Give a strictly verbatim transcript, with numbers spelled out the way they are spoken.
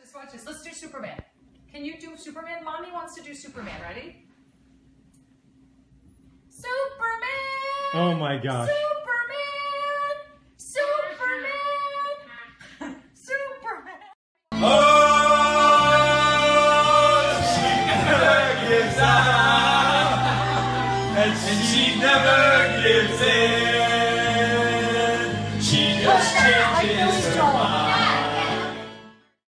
this, watch this. Let's do Superman. Can you do Superman? Mommy wants to do Superman. Ready? Superman! Oh my gosh. Superman! Superman! Superman! Oh, she never gives up, and she never gives in. She just changes her mind.